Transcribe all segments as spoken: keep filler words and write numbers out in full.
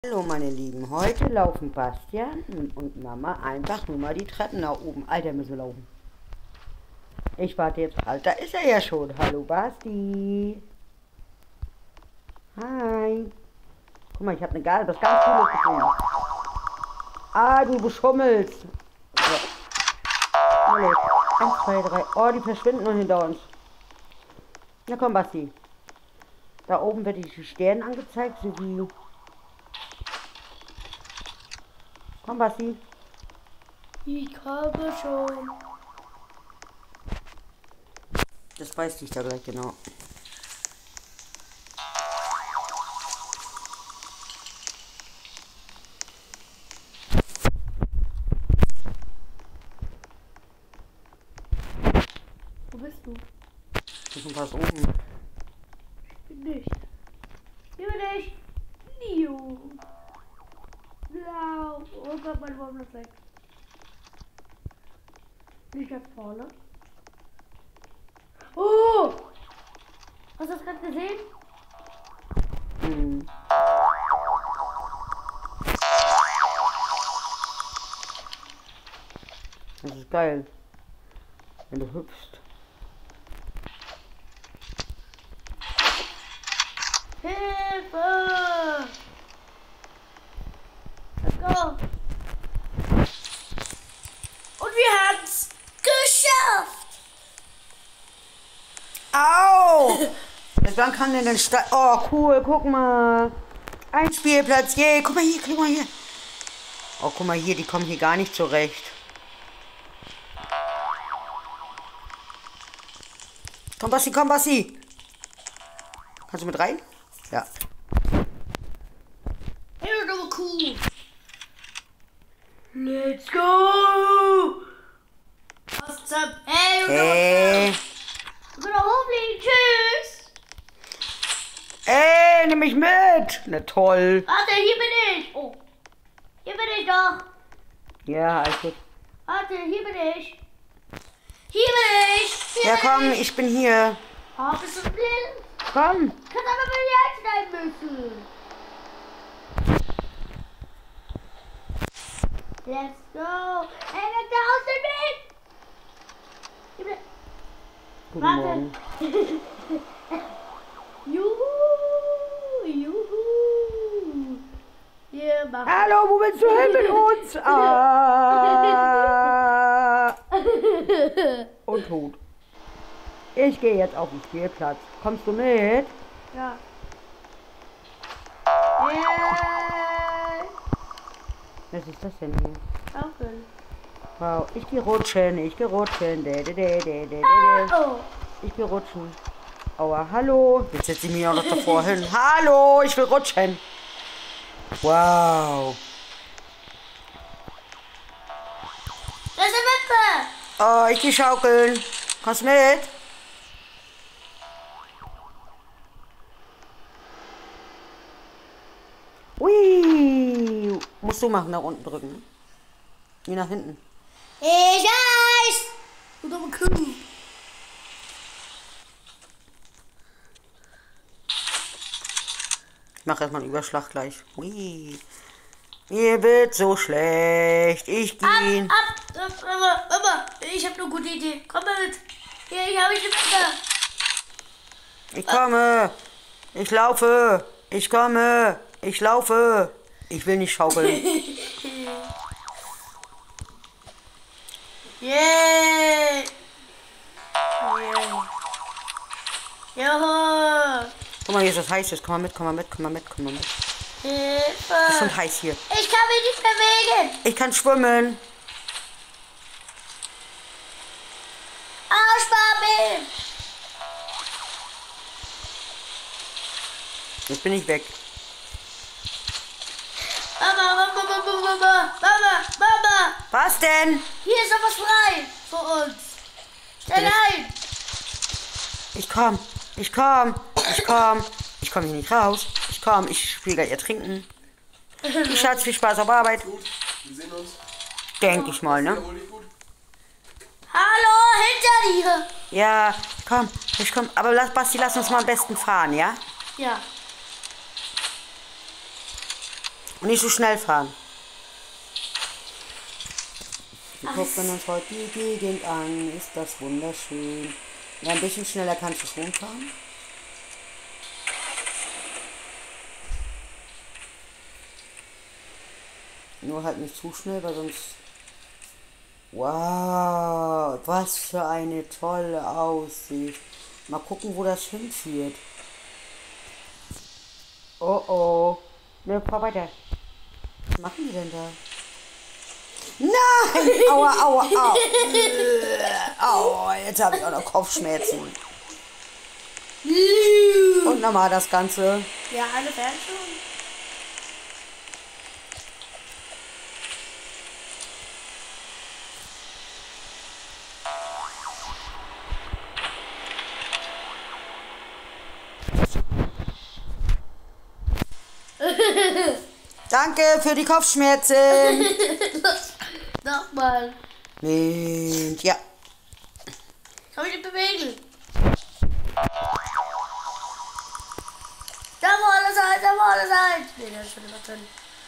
Hallo meine Lieben, heute laufen Bastian und Mama einfach nur mal die Treppen nach oben. Alter, müssen wir laufen. Ich warte jetzt. Halt, da ist er ja schon. Hallo Basti. Hi. Guck mal, ich habe eine Gale, das ganz Cooles gefunden. Ah, du beschummelst. So. Hallo. Eins, zwei, drei. Oh, die verschwinden noch hinter uns. Na komm, Basti. Da oben wird die Sterne angezeigt, so wie... Komm, Basti. Ich komme schon. Das weiß ich da gleich genau. Wo bist du? Ich bin schon fast oben. Ich bin nicht. Hier bin ich. Nio. Blau. Oh Gott, mein Wurm ist weg. Nicht ganz vorne. Oh! Hast du das gerade gesehen? Hm. Das ist geil. Wenn du hüpfst. Hilfe! Let's go! Und wir haben's geschafft! Au! Bis wann kann denn den Sta Oh, cool, guck mal. Ein Spielplatz, yay. Guck mal hier, guck mal hier. Oh, guck mal hier, die kommen hier gar nicht zurecht. Komm, Basti, komm, Basti. Kannst du mit rein? Ja. Hey, das ist cool. Let's go! What's up? Hey, Hey. wir können auch hochfliegen. Tschüss! Ey, nimm mich mit. Na toll. Warte, hier bin ich. Oh, hier bin ich doch. Ja, alles gut. Warte, hier bin ich. Hier bin ich. Hier Ja, bin komm, ich. ich bin hier. Oh, bist du blind? Komm. Kannst aber mal die einschneiden müssen. Let's go. Hey, weg da aus dem Weg. Hier bin ich. Guten Warte. Morgen. Juhu, juhu. Hier machen Hallo, wo willst du hin mit uns? Ah. Und tot. Ich gehe jetzt auf den Spielplatz. Kommst du mit? Ja. Yeah. Was ist das denn hier? Schaukeln. Wow, ich geh rutschen, ich geh rutschen. De, de, de, de, de, de. Oh. Ich geh rutschen. Aua, hallo. Jetzt setze ich mich auch noch davor hin. Hallo, ich will rutschen. Wow. Das ist eine Wimpe. Oh, ich geh schaukeln. Kommst du mit? Ui. Musst du machen, nach unten drücken. Wie nach hinten. Ich weiß. Du dumme Kuh. Ich mache erstmal einen Überschlag gleich. Ui. Mir wird so schlecht. Ich Ab, gehe. ab. Mama, Mama, ich habe eine gute Idee. Komm mal mit. Hier, ich habe eine Wimpe. Ich komme. Ich laufe. Ich komme. Ich laufe. Ich will nicht schaukeln. Yay. Joho. Guck mal, hier ist das heiß. Komm mal mit, komm mal mit, komm mal mit, komm mal mit. Hilfe. Ist schon heiß hier. Ich kann mich nicht bewegen. Ich kann schwimmen. Arschbabbel. Jetzt bin ich weg. Mama, Mama, Mama, Mama, Mama, Mama. Was denn? Hier ist noch was frei für uns. Stell ein. Ich komm. Ich komm. Ich komm. Ich komme hier nicht raus. Ich komm. Ich spiele gleich ertrinken. Schatz, viel Spaß auf Arbeit. Gut, wir sehen uns. Denke ich mal, ne? Erhol dich gut. Hallo, hinter dir. Ja, komm. Ich komm. Aber lass, Basti, lass uns mal am besten fahren, ja? Ja. Und nicht so schnell fahren. Wir gucken uns heute die Gegend an. Ist das wunderschön. Ja, ein bisschen schneller kannst du schon fahren. Nur halt nicht zu schnell, weil sonst... Wow, was für eine tolle Aussicht. Mal gucken, wo das hinführt. Oh oh. Ne, fahr weiter. Was machen die denn da? Nein! Aua, aua, aua. Aua, jetzt habe ich auch noch Kopfschmerzen. Und nochmal das Ganze. Ja, alle fertig schon. Danke für die Kopfschmerzen. Nochmal. Und ja. Kann mich nicht bewegen. Da wo alle seid, da wo alle seid. Nee, der ist schon immer drin.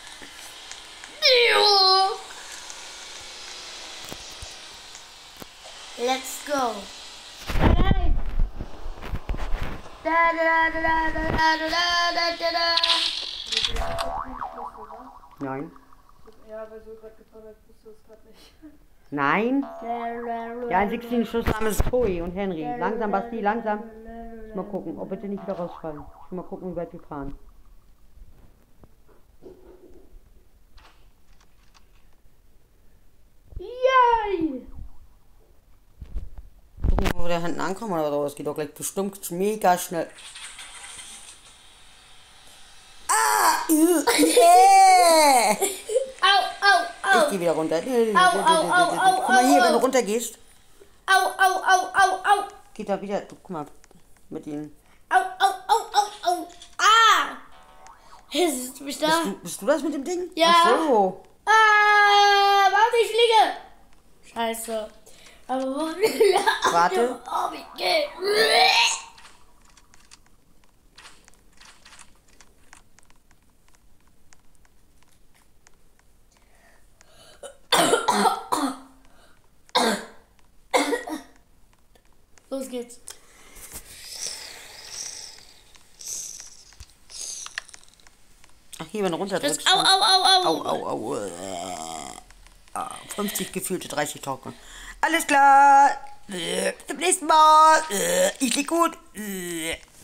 Let's go. Nein. Da da da da da da da da da. Nein. Ja, weil so gerade gefahren hat, wusste es gerade nicht. Nein. Der einzige Schuss haben ist Zoe und Henry. Langsam, Basti, langsam. Mal gucken, ob bitte nicht wieder rausfallen. Ich will mal gucken, wie weit wir fahren. Yay! Gucken, wo wir da hinten ankommen oder so. Es geht doch gleich bestimmt mega schnell. Ah! Yeah. Au, au, au! Ich geh wieder runter. Au, au, au, au, Guck mal hier, au, wenn du au. runter gehst, Au, au, au, au, au! geht da wieder. Guck mal, mit ihnen. Au, au, au, au, au! Ah! Ist mich da? Bist du, bist du das mit dem Ding? Ja. Ach so. Ah! Warte, ich fliege! Scheiße. Aber wo... Warte. Oh, wie geht? Los geht's. Ach, hier, wenn du runter drückst. Au, au, au, au. Au, au, au. Äh, ah, fünfzig gefühlte dreißig trocken. Alles klar. Äh, bis zum nächsten Mal. Äh, ich lieg gut. Äh.